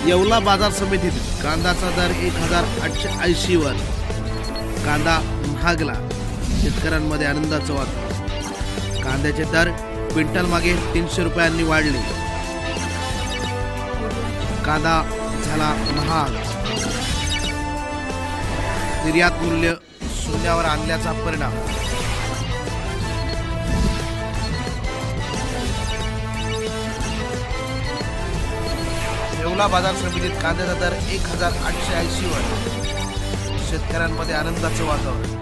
येवला बाजार समितीत कांद्याचा दर 1880 वर. कांदा महागला, शेतकऱ्यांमध्ये आनंदाचं वातावरण. कांद्याचे दर क्विंटल मागे 300 रुपयांनी वाढले. कांदा झाला महाग. निर्यात मूल्य शून्यावर आणल्याचा परिणाम. येवला बाजार समितीत कांद्याचा दर 1880 वर. शेतकऱ्यांमध्ये आनंदाचं वातावरण.